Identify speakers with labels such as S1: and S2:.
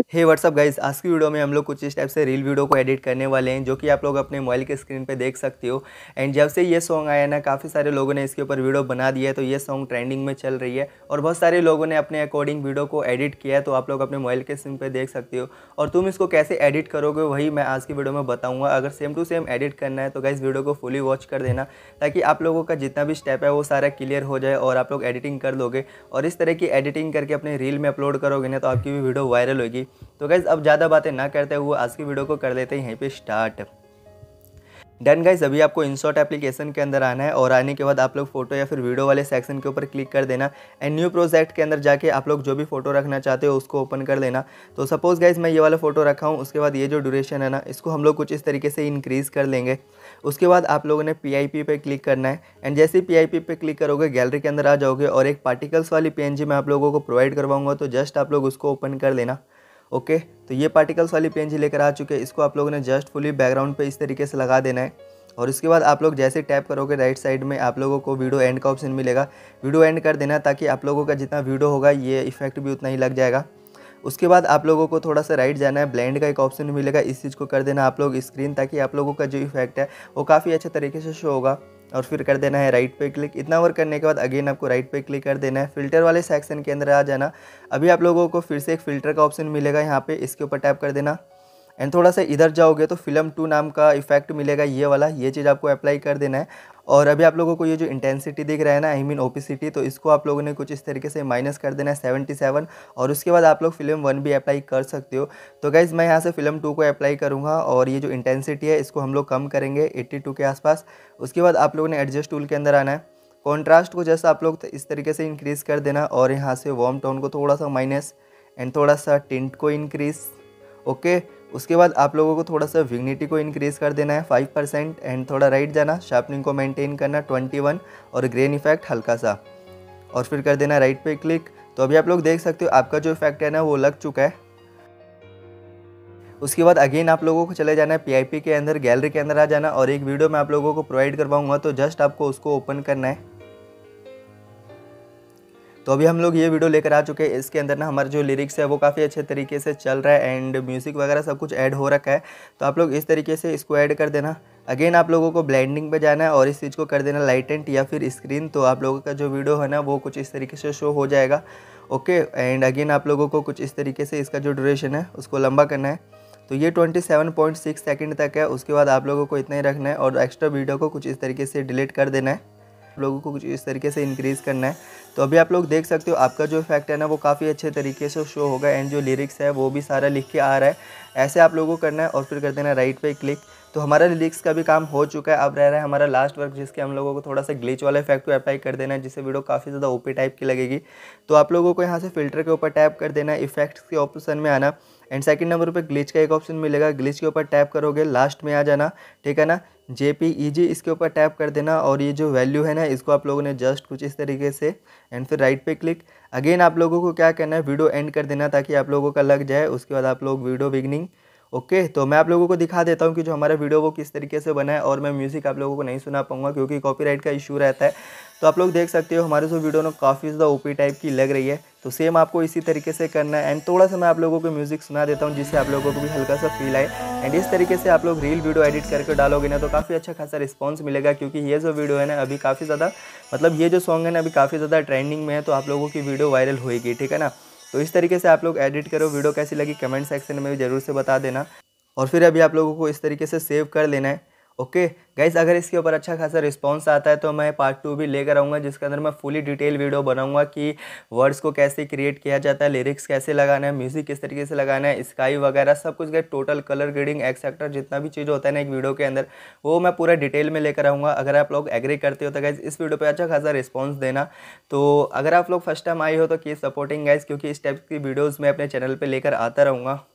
S1: हे WhatsApp guys, आज की video में हम लोग कुछ इस टाइप से रील वीडियो को एडिट करने वाले हैं जो कि आप लोग अपने मोबाइल के स्क्रीन पे देख सकते हो। एंड जब से ये सॉन्ग आया ना, काफ़ी सारे लोगों ने इसके ऊपर वीडियो बना दिया है, तो ये सॉन्ग ट्रेंडिंग में चल रही है और बहुत सारे लोगों ने अपने अकॉर्डिंग वीडियो को एडिट किया है। तो आप लोग अपने मोबाइल के स्क्रीन पर देख सकते हो और तुम इसको कैसे एडिट करोगे वही मैं आज की वीडियो में बताऊँगा। अगर सेम टू सेम एडिट करना है तो गाइस वीडियो को फुली वॉच कर देना, ताकि आप लोगों का जितना भी स्टेप है वो सारा क्लियर हो जाए और आप लोग एडिटिंग कर लोगे। और इस तरह की एडिटिंग करके अपने रील में अपलोड करोगे ना, तो आपकी भी वीडियो वायरल होगी। तो गाइस अब ज़्यादा बातें ना करते हुए आज की वीडियो को कर लेते हैं यहीं पे स्टार्ट। डन गाइस, अभी आपको इनशॉट एप्लीकेशन के अंदर आना है और आने के बाद आप लोग फोटो या फिर वीडियो वाले सेक्शन के ऊपर क्लिक कर देना। एंड न्यू प्रोजेक्ट के अंदर जाके आप लोग जो भी फोटो रखना चाहते हो उसको ओपन कर लेना। तो सपोज गाइस मैं ये वाला फोटो रखा हूँ, उसके बाद ये जो ड्यूरेशन है ना, इसको हम लोग कुछ इस तरीके से इंक्रीज़ कर लेंगे। उसके बाद आप लोगों ने PIP पे क्लिक करना है। एंड जैसे ही PIP पे क्लिक करोगे गैलरी के अंदर आ जाओगे और एक पार्टिकल्स वाली PNG मैं आप लोगों को प्रोवाइड करवाऊंगा, तो जस्ट आप लोग उसको ओपन कर लेना। ओके, तो ये पार्टिकल्स वाली PNG लेकर आ चुके हैं। इसको आप लोगों ने जस्ट फुली बैकग्राउंड पे इस तरीके से लगा देना है। और इसके बाद आप लोग जैसे टैप करोगे राइट साइड में आप लोगों को वीडियो एंड का ऑप्शन मिलेगा। वीडियो एंड कर देना, ताकि आप लोगों का जितना वीडियो होगा ये इफेक्ट भी उतना ही लग जाएगा। उसके बाद आप लोगों को थोड़ा सा राइट जाना है, ब्लेंड का एक ऑप्शन मिलेगा, इस चीज़ को कर देना आप लोग स्क्रीन, ताकि आप लोगों का जो इफेक्ट है वो काफ़ी अच्छे तरीके से शो होगा। और फिर कर देना है राइट पे क्लिक। इतना वर्क करने के बाद अगेन आपको राइट पे क्लिक कर देना है। फिल्टर वाले सेक्शन के अंदर आ जाना। अभी आप लोगों को फिर से एक फ़िल्टर का ऑप्शन मिलेगा, यहाँ पे इसके ऊपर टैप कर देना। एंड थोड़ा सा इधर जाओगे तो फिल्म 2 नाम का इफेक्ट मिलेगा, ये वाला, ये चीज़ आपको अप्लाई कर देना है। और अभी आप लोगों को ये जो इंटेंसिटी दिख रहा है ना, आई मीन ओपेसिटी, तो इसको आप लोगों ने कुछ इस तरीके से माइनस कर देना है 77। और उसके बाद आप लोग फिल्म 1 भी अप्लाई कर सकते हो। तो गाइज़ मैं यहाँ से फिल्म 2 को अप्लाई करूँगा और ये जो इंटेंसिटी है इसको हम लोग कम करेंगे 82 के आसपास। उसके बाद आप लोगों ने एडजस्ट टूल के अंदर आना है। कॉन्ट्रास्ट को जैसा आप लोग इस तरीके से इंक्रीज़ कर देना और यहाँ से वार्म टोन को थोड़ा सा माइनस एंड थोड़ा सा टिंट को इंक्रीज़। ओके, उसके बाद आप लोगों को थोड़ा सा विग्निटी को इंक्रीज़ कर देना है 5% एंड थोड़ा राइट जाना, शार्पनिंग को मेंटेन करना 21 और ग्रेन इफेक्ट हल्का सा, और फिर कर देना राइट पे क्लिक। तो अभी आप लोग देख सकते हो आपका जो इफेक्ट है ना वो लग चुका है। उसके बाद अगेन आप लोगों को चले जाना है PIP के अंदर, गैलरी के अंदर आ जाना और एक वीडियो मैं आप लोगों को प्रोवाइड करवाऊंगा, तो जस्ट आपको उसको ओपन करना है। तो अभी हम लोग ये वीडियो लेकर आ चुके हैं। इसके अंदर ना हमारा जो लिरिक्स है वो काफ़ी अच्छे तरीके से चल रहा है एंड म्यूज़िक वगैरह सब कुछ ऐड हो रखा है। तो आप लोग इस तरीके से इसको ऐड कर देना। अगेन आप लोगों को ब्लेंडिंग पे जाना है और इस चीज़ को कर देना लाइटेंट या फिर स्क्रीन, तो आप लोगों का जो वीडियो है ना वो कुछ इस तरीके से शो हो जाएगा। ओके, एंड अगेन आप लोगों को कुछ इस तरीके से इसका जो ड्यूरेशन है उसको लंबा करना है। तो ये 27.6 सेकंड तक है। उसके बाद आप लोगों को इतना ही रखना है और एक्स्ट्रा वीडियो को कुछ इस तरीके से डिलीट कर देना है। आप लोगों को कुछ इस तरीके से इंक्रीज़ करना है। तो अभी आप लोग देख सकते हो आपका जो इफेक्ट है ना वो काफ़ी अच्छे तरीके से शो होगा एंड जो लिरिक्स है वो भी सारा लिख के आ रहा है। ऐसे आप लोगों को करना है और फिर कर देना राइट पे क्लिक। तो हमारा लिरिक्स का भी काम हो चुका है। अब रह रहा है हमारा लास्ट वर्क, जिसके हम लोगों को थोड़ा सा ग्लिच वाला इफेक्ट को अप्लाई कर देना है, जिससे वीडियो काफ़ी ज़्यादा OP टाइप की लगेगी। तो आप लोगों को यहाँ से फिल्टर के ऊपर टैप कर देना है, इफेक्ट्स के ऑप्शन में आना एंड सेकंड नंबर पे ग्लिच का एक ऑप्शन मिलेगा, ग्लिच के ऊपर टैप करोगे, लास्ट में आ जाना, ठीक है ना, JPEG इसके ऊपर टैप कर देना और ये जो वैल्यू है ना इसको आप लोगों ने जस्ट कुछ इस तरीके से एंड फिर राइट पे क्लिक। अगेन आप लोगों को क्या करना है, वीडियो एंड कर देना ताकि आप लोगों का लग जाए। उसके बाद आप लोग वीडियो बिगनिंग। ओके, तो मैं आप लोगों को दिखा देता हूँ कि जो हमारा वीडियो वो किस तरीके से बना है, और मैं म्यूज़िक आप लोगों को नहीं सुना पाऊंगा क्योंकि कॉपीराइट का इशू रहता है। तो आप लोग देख सकते हो हमारे जो वीडियो ना काफ़ी ज़्यादा OP टाइप की लग रही है। तो सेम आपको इसी तरीके से करना है एंड थोड़ा सा मैं आप लोगों को म्यूज़िक सुना देता हूँ जिससे आप लोगों को भी हल्का सा फील आए। एंड इस तरीके से आप लोग रील वीडियो एडिट करके डालोगे ना तो काफ़ी अच्छा खासा रिस्पॉन्स मिलेगा, क्योंकि ये जो वीडियो है ना अभी काफ़ी ज़्यादा, मतलब ये जो सॉन्ग है ना अभी काफ़ी ज़्यादा ट्रेंडिंग में है, तो आप लोगों की वीडियो वायरल होएगी, ठीक है ना। तो इस तरीके से आप लोग एडिट करो। वीडियो कैसी लगी कमेंट सेक्शन में भी ज़रूर से बता देना। और फिर अभी आप लोगों को इस तरीके से सेव कर लेना है। ओके गाइस, अगर इसके ऊपर अच्छा खासा रिस्पांस आता है तो मैं पार्ट 2 भी लेकर आऊँगा, जिसके अंदर मैं फुली डिटेल वीडियो बनाऊंगा कि वर्ड्स को कैसे क्रिएट किया जाता है, लिरिक्स कैसे लगाना है, म्यूज़िक किस तरीके से लगाना है, स्काई वगैरह सब कुछ, guys total colour grading etcetera जितना भी चीज़ होता है ना एक वीडियो के अंदर, वो मैं पूरा डिटेल में लेकर आऊँगा। अगर आप लोग एग्री करते हो तो गाइस इस वीडियो पर अच्छा खासा रिस्पॉन्स देना। तो अगर आप लोग फर्स्ट टाइम आए हो तो कीप सपोर्टिंग गाइस, क्योंकि इस टाइप की वीडियोज़ मैं अपने चैनल पर लेकर आता रहूँगा।